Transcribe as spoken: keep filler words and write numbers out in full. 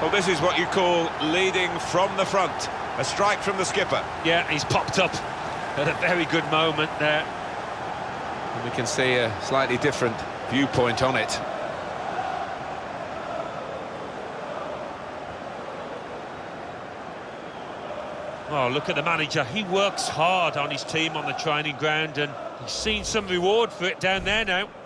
Well, this is what you call leading from the front. A strike from the skipper. Yeah, he's popped up at a very good moment there. And we can see a slightly different viewpoint on it. Oh, look at the manager. He works hard on his team on the training ground, and he's seen some reward for it down there now.